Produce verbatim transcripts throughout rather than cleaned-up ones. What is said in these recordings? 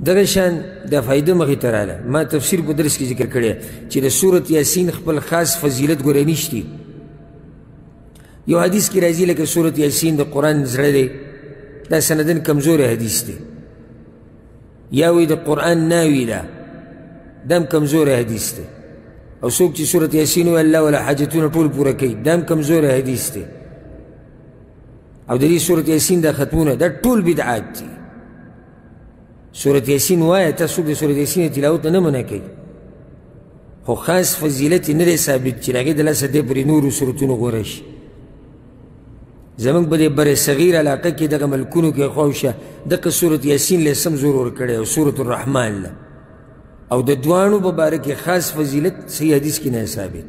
دغه شان دا فایده مخې ته راله. ما تفسیر په درس کې ذکر کړی چې د سورت یاسین خپل خاص فضیلت ګوره نشتی. یو حدیث کې راځي لکه سورت یاسین د قرآن زړه دی، دا سندن کمزوری حدیث دی. یا وی د قرآن ناوی ده، دا هم کمزوری حدیث دی. او څوک چې سورت یاسین وی الله ولا حاجتونه ټول پوره کوي، دا هم کمزوری حدیث دی. او د دې سورت یاسین دا ختمونه دا ټول بدعات دي. سورت یاسین وایه، تا څوک د سورت یاسین تلاوت نه منع کوي، خو خاص فضیلت یې نه دی ثابت چې د هغې د لاسه دی پرې نورو سورتونو غوره شي. زمونږ په دې بر صغیر علاقه کې دغه ملکونو کې خواوشه دغه سورت یاسین له سم زور ورکړی او سورت الرحمن له، او د دواړو په باره کې خاص فضیلت صحیح حدیث کې نه ثابت.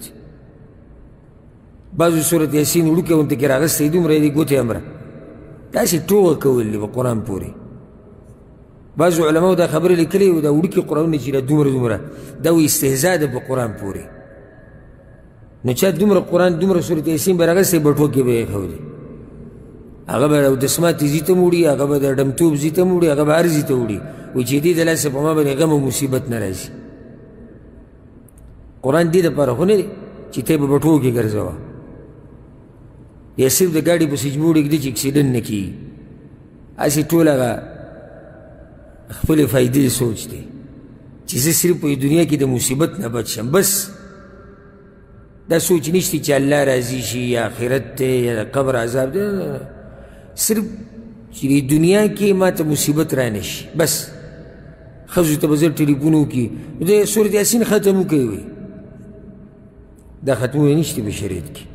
بعضو سورت یاسین وړوکی غونته کې راغستی دومره یې د ګوتې امره داسې ټوغه کول دي په قرآن پورې. بعضو علماو دا خبرې لیکلې وو دا وړوکي قرآنونه چې دا دومره دومره دا وایي استهزا ده په قرآن پورې. نو چا دومره قرآن دومره سورت یاسین به راغستی بټوه کې به یې ښودی، هغه به دسمات ځي ته هم وړي، هغه به د ډمتوب ځي ته هم وړي، هغه به هر ځي ته وړي، وایي چې دې د لاسه په ما باندې غم او مصیبت نه راځي. قرآن دې دپاره خو نه دی چې ته یې په بټوو کې ګرځوه، یا صرف د ګاډي په سجبو ږدي چې اکسیډنټ نه کېږي. هسې ټول هغه خپلې فایدې سوچ دی چې زه صرف په دنیا کې د مصیبت نه بچ شم، بس دا سوچ نشتی چې الله راضي شي یا آخرت دی یا د قبر عذاب دی، صرف چې د دنیا کې ما ته مصیبت را نه شي. بس ښځو ته به زه ټلیفون وکړي د سورت یاسین ختم وکړئ، وایي دا ختمونه نشته په شریعت کې.